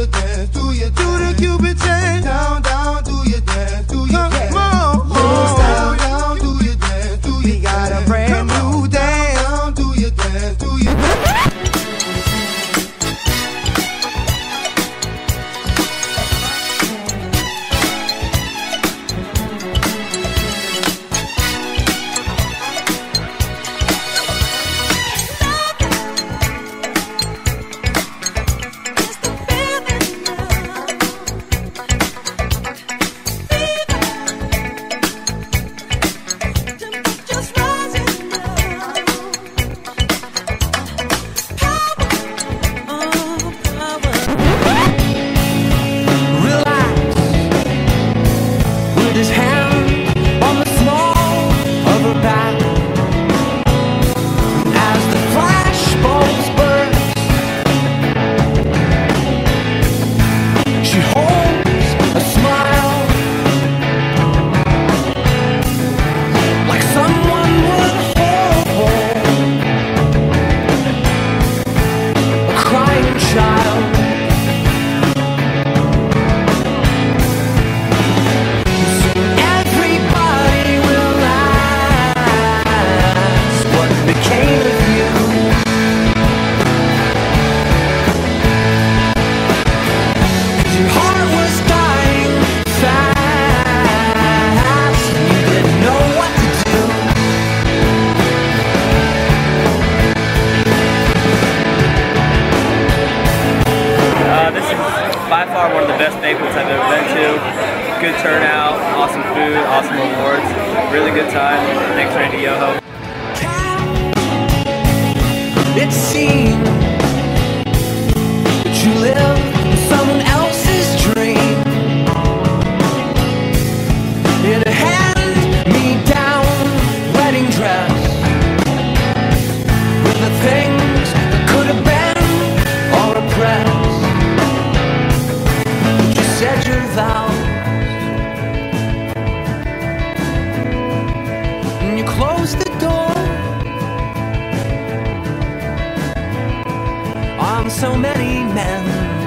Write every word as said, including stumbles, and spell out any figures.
dance, do your dance. Do the Cupid chain. Down, down, do your dance, do your dance. Come on, down, down, do your dance, do your dance. We got a brand new dance. Down, do your dance, do your dance. His hand on the small of her back as the flashbulbs burst. She holds a smile like someone would hold a crying child. By far one of the best banquets I've ever been to. Good turnout, awesome food, awesome awards, really good time. Thanks Randy Yoho. It seems that you live in someone else's dream, in a hand-me-down wedding dress, with the things that could have been all repressed. Said your vows, and you closed the door on so many men.